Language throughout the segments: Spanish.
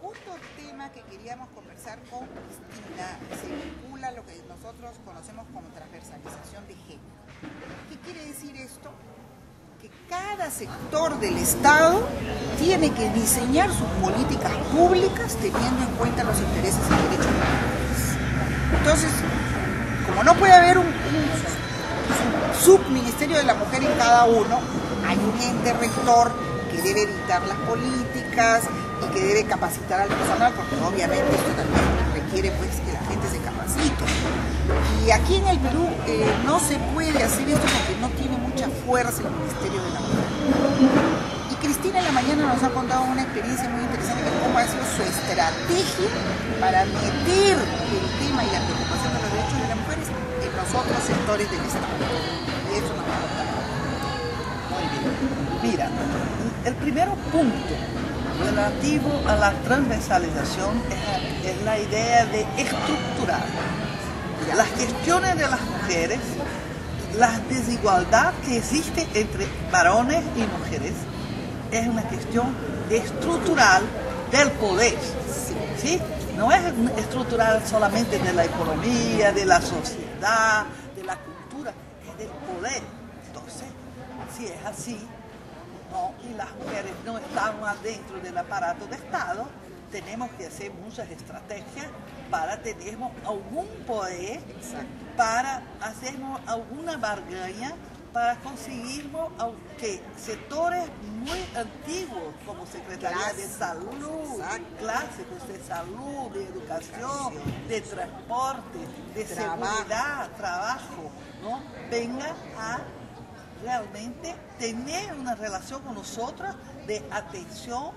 segundo tema que queríamos conversar con Cristina se vincula a lo que nosotros conocemos como transversalización de género. ¿Qué quiere decir esto? Que cada sector del Estado tiene que diseñar sus políticas públicas teniendo en cuenta los intereses y derechos de las mujeres. Entonces, como no puede haber un subministerio de la mujer en cada uno, hay un ente rector que debe dictar las políticas y que debe capacitar al personal, porque obviamente esto también requiere pues que la gente se capacite. Y aquí en el Perú no se puede hacer esto porque no tiene mucha fuerza el Ministerio de la Mujer. Y Cristina en la mañana nos ha contado una experiencia muy interesante de cómo ha sido su estrategia para meter el tema y la preocupación de los derechos de las mujeres en los otros sectores del Estado. Y eso nos va a contar. Muy bien. Mira, el primer punto relativo a la transversalización es la idea de estructurar las cuestiones de las mujeres, la desigualdad que existe entre varones y mujeres, es una cuestión estructural del poder, ¿sí? No es estructural solamente de la economía, de la sociedad, de la cultura, es del poder. Entonces, si es así, ¿no? Y las mujeres no están adentro del aparato de Estado, tenemos que hacer muchas estrategias para tener algún poder, para hacer alguna barganha, para conseguir que sectores muy antiguos como Secretaría de Salud, clásicos de salud, de educación, de transporte, de seguridad, trabajo, ¿no? Vengan a realmente tener una relación con nosotros de atención,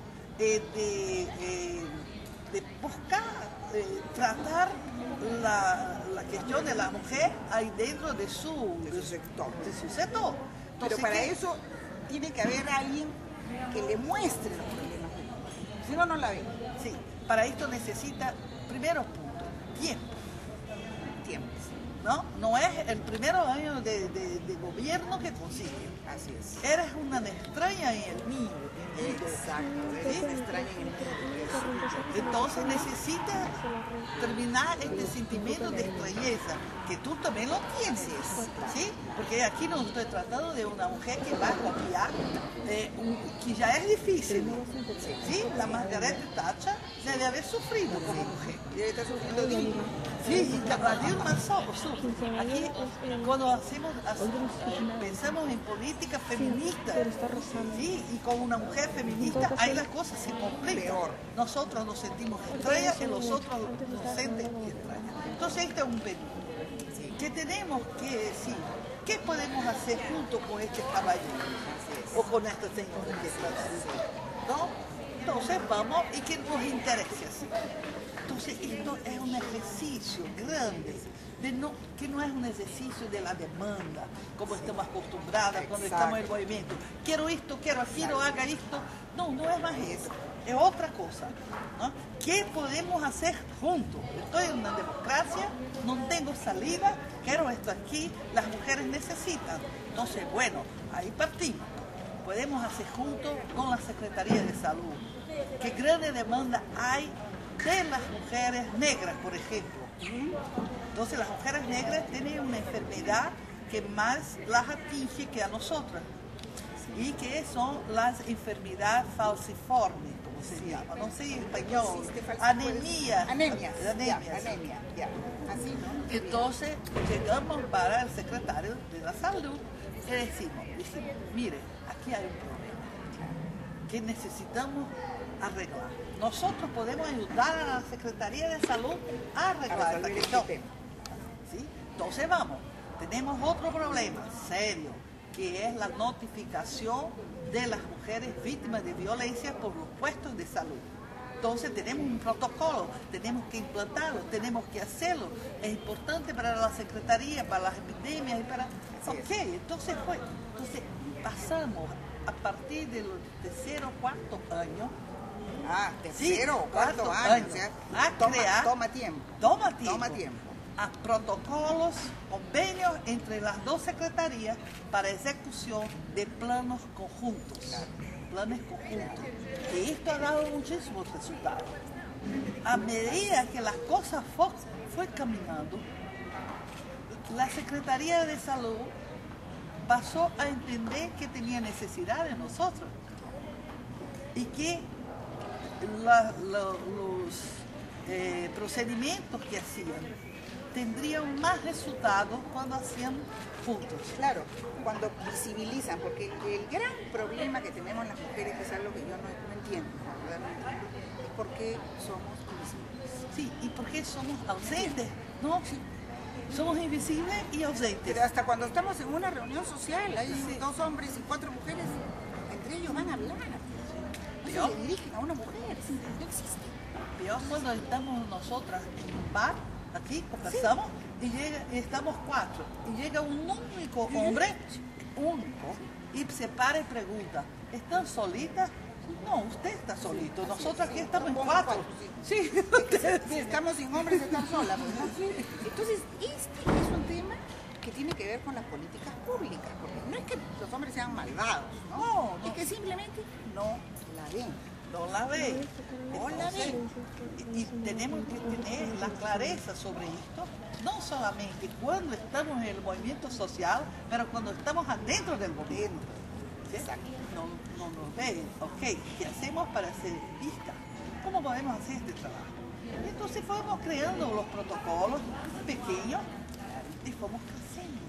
de buscar, tratar la cuestión de la mujer ahí dentro de su sector. Entonces, pero para eso tiene que haber alguien que le muestre los problemas de la mujer. Si no, no la ve. Sí, para esto necesita, primero punto, tiempo. ¿No? No es el primer año de gobierno que consigue. Así es. Eres una extraña en el nido. Exacto, eres una extraña en el nido. Entonces necesitas terminar este sentimiento de extrañeza, que tú también lo tienes, ¿sí? Porque aquí no estoy tratando de una mujer que va a copiar, que ya es difícil, ¿sí? La Margaret Thatcher debe haber sufrido como mujer. Debe estar sufriendo Dilma. Sí, y la Dilma sufre. Aquí, cuando pensamos en política feminista, ¿sí? Y con una mujer feminista, ahí las cosas se complican. Peor. Nosotros nos sentimos extrañas y los otros nos sienten extrañas. Entonces, este es un pedido que tenemos que decir, ¿qué podemos hacer junto con este caballero o con esta señora que está así? ¿No? Entonces vamos y que nos interese así. Entonces esto es un ejercicio grande, que no es un ejercicio de la demanda, como estamos acostumbrados cuando estamos en el movimiento. Quiero esto, quiero aquello, haga esto. No, no es más eso, es otra cosa, ¿no? ¿Qué podemos hacer juntos? Estoy en una democracia, no tengo salida, quiero esto aquí, las mujeres necesitan. Entonces, bueno, ahí partimos. Podemos hacer juntos con la Secretaría de Salud. ¿Qué grande demanda hay de las mujeres negras, por ejemplo? Entonces las mujeres negras tienen una enfermedad que más las atinge que a nosotras, y que son las enfermedades falciformes, como se llama, no sé en español, anemia. Anemia, ya. Así, ¿no? Entonces llegamos para el secretario de la Salud y decimos, mire, aquí hay un problema que necesitamos arreglar. Nosotros podemos ayudar a la Secretaría de Salud a arreglar esta cuestión. ¿Sí? Entonces vamos, tenemos otro problema serio, que es la notificación de las mujeres víctimas de violencia por los puestos de salud. Entonces tenemos un protocolo, tenemos que implantarlo, tenemos que hacerlo. Es importante para la Secretaría, para las epidemias y para... Ok, entonces pasamos a partir del tercero o cuarto año. Tercero o cuarto año. O sea, toma tiempo. Toma tiempo. A protocolos, convenios entre las dos secretarías para ejecución de planos conjuntos. planes conjuntos. Y esto ha dado muchísimos resultados. A medida que las cosas fue caminando, la Secretaría de Salud pasó a entender que tenía necesidad de nosotros y que los procedimientos que hacían tendrían más resultados cuando hacían juntos. Claro, cuando visibilizan, porque el gran problema que tenemos las mujeres, que es algo que yo no entiendo, realmente, es por qué somos invisibles. Sí, y por qué somos ausentes, ¿no? Sí. Somos invisibles y ausentes. Pero hasta cuando estamos en una reunión social, hay 2 hombres y 4 mujeres, entre ellos van a hablar. No se le dirigen a una mujer, no existe. Peor cuando estamos nosotras en un bar, aquí conversamos, y estamos 4, y llega un único hombre, único, y se para y pregunta, ¿están solitas? No, usted está solito, nosotros aquí estamos en 4. Sí, si estamos sin hombres, están solas. Entonces, este es un tema que tiene que ver con las políticas públicas, porque no es que los hombres sean malvados, ¿no? Es que simplemente no la ven. No la ven. No la ven. Y tenemos que tener la clareza sobre esto, no solamente cuando estamos en el movimiento social, pero cuando estamos adentro del gobierno. Exacto. No nos ven. Ok, ¿qué hacemos para ser vistas? ¿Cómo podemos hacer este trabajo? Entonces fuimos creando los protocolos pequeños y fuimos creciendo.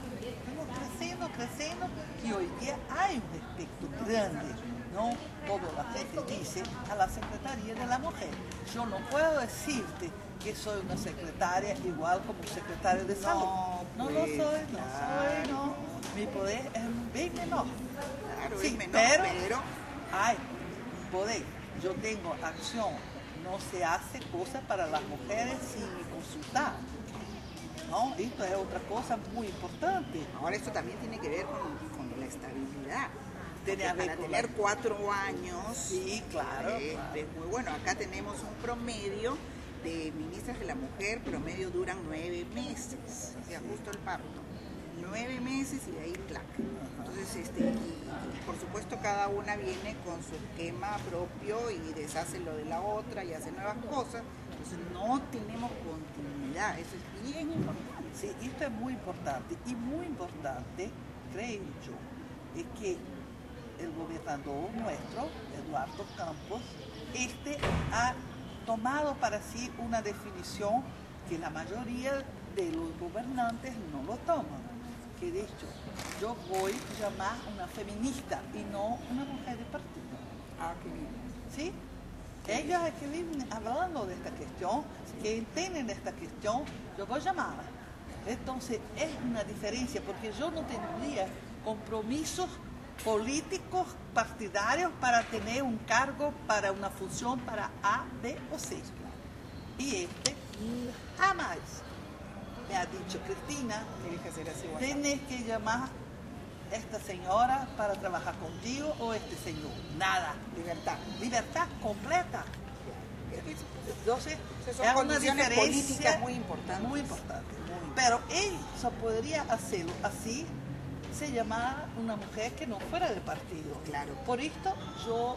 Fuimos creciendo y hoy día hay un respecto grande. No todo la gente dice a la Secretaría de la Mujer. Yo no puedo decirte que soy una secretaria igual como secretaria de salud. No lo soy, no. Mi poder es bien menor. Claro, sí, es menor, pero hay poder. Yo tengo acción. No se hace cosas para las mujeres sin consultar. ¿No? Esto es otra cosa muy importante. Ahora esto también tiene que ver con la estabilidad. Para tener 4 años, sí, claro, es muy bueno. Acá tenemos un promedio de ministras de la mujer, promedio duran 9 meses, o sea, justo el parto. 9 meses y de ahí placa. Entonces, y por supuesto cada una viene con su esquema propio y deshace lo de la otra y hace nuevas cosas. Entonces no tenemos continuidad, eso es bien importante. Sí, esto es muy importante y muy importante, creo yo, es que el gobernador nuestro, Eduardo Campos, ha tomado para sí una definición que la mayoría de los gobernantes no lo toman. Que de hecho, yo voy a llamar una feminista y no una mujer de partido. Ah, qué bien. ¿Sí? Ellos que viven hablando de esta cuestión, que entienden esta cuestión, yo voy a llamar. Entonces, es una diferencia, porque yo no tendría compromisos políticos partidarios para tener un cargo, para una función, para A, B o C. Y jamás me ha dicho, Cristina, tienes que llamar a esta señora para trabajar contigo o este señor. Nada. Libertad completa. Entonces, son condiciones políticas muy importantes. Muy importantes. Pero eso podría hacerlo así, se llamara una mujer que no fuera de partido. Claro. Por esto yo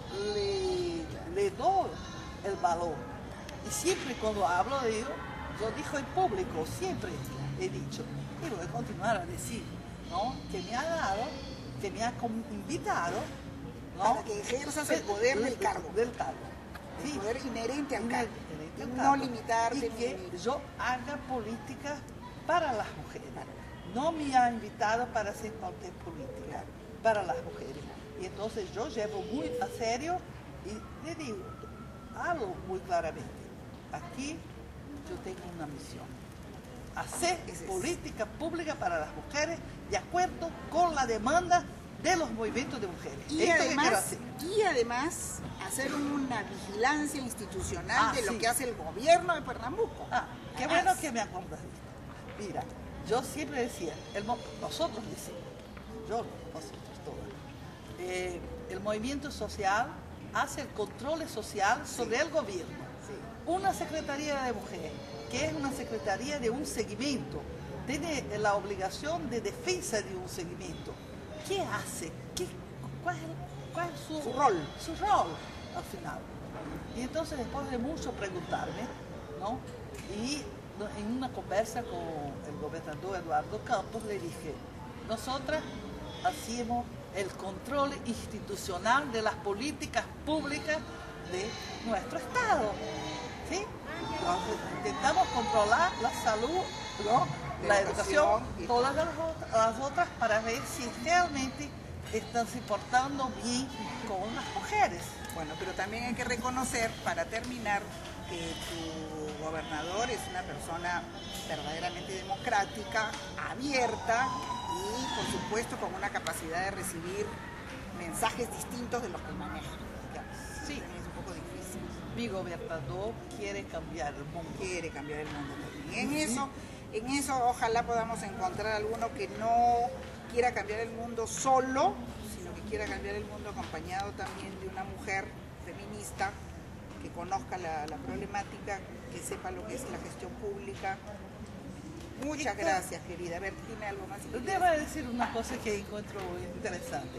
le doy el valor. Y siempre cuando hablo de ello, yo digo en público, siempre he dicho, y voy a continuar a decir, ¿no? Que me ha dado, que me ha invitado, ¿no? Para que ejerzas el poder del cargo. Sí. El poder inherente al cargo. No limitarte. Y que yo haga política para las mujeres. No me ha invitado para hacer cualquier política para las mujeres. Y entonces yo llevo muy a serio y le digo, hablo muy claramente. Aquí yo tengo una misión. Hacer política pública para las mujeres de acuerdo con la demanda de los movimientos de mujeres. Y además hacer una vigilancia institucional de lo que hace el gobierno de Pernambuco. Qué bueno que me acordas de esto. Mira, yo siempre decía, nosotros decimos, nosotros todas, el movimiento social hace el control social sobre el gobierno. Una secretaría de mujeres, que es una secretaría de un seguimiento, tiene la obligación de defensa de un seguimiento. ¿Qué hace? cuál es Su rol. Su rol al final. Y entonces después de mucho preguntarme, ¿no? Y en una conversa con el gobernador Eduardo Campos le dije, nosotras hacemos el control institucional de las políticas públicas de nuestro Estado. ¿Sí? Intentamos controlar la salud, ¿no? La educación, todas las otras para ver si realmente están se portando bien con las mujeres. Bueno, pero también hay que reconocer, para terminar, que tu gobernador es una persona verdaderamente democrática, abierta y, por supuesto, con una capacidad de recibir mensajes distintos de los que maneja. Sí, es un poco difícil. Mi gobernador quiere cambiar el mundo. Quiere cambiar el mundo también. En eso ojalá podamos encontrar alguno que no quiera cambiar el mundo solo, sino que quiera cambiar el mundo acompañado también de una mujer feminista que conozca la problemática, que sepa lo que es la gestión pública. Muchas gracias, querida. A ver, dime algo más. Debo decir una cosa que encuentro interesante.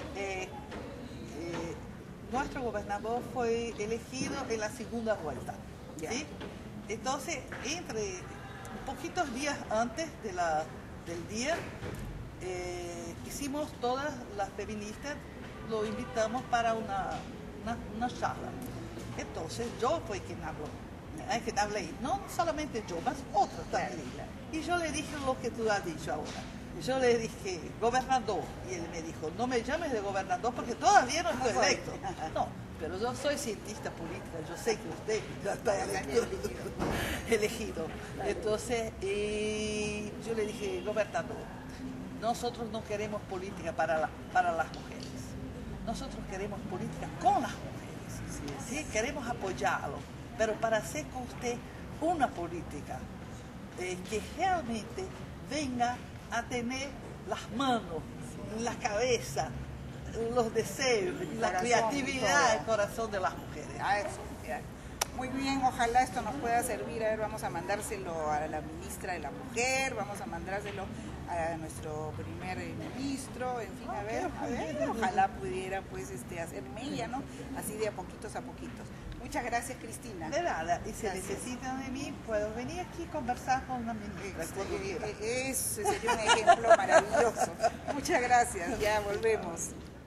Nuestro gobernador fue elegido en la segunda vuelta. ¿Sí? Entonces, entre poquitos días antes del día, hicimos todas las feministas, lo invitamos para una charla. Entonces, yo fui quien hablé, no solamente yo, más otros también. Y yo le dije lo que tú has dicho ahora. Yo le dije, gobernador, y él me dijo, no me llames de gobernador porque todavía no estoy electo. No, pero yo soy cientista política, yo sé que usted ya está elegido. Entonces, yo le dije, gobernador, nosotros no queremos política para las mujeres, nosotros queremos política con las mujeres, ¿sí? Queremos apoyarlo, pero para hacer con usted una política que realmente venga a tener las manos, la cabeza, los deseos, la creatividad, el corazón de las mujeres. Muy bien, ojalá esto nos pueda servir. A ver, vamos a mandárselo a la ministra de la Mujer, vamos a mandárselo a nuestro primer ministro, en fin, a ver, ojalá pudiera pues hacer mella, ¿no? Así de a poquitos a poquitos. Muchas gracias, Cristina. De nada, y si necesitan de mí, puedo venir aquí a conversar con la ministra. Ese sería un ejemplo maravilloso. Muchas gracias, ya volvemos.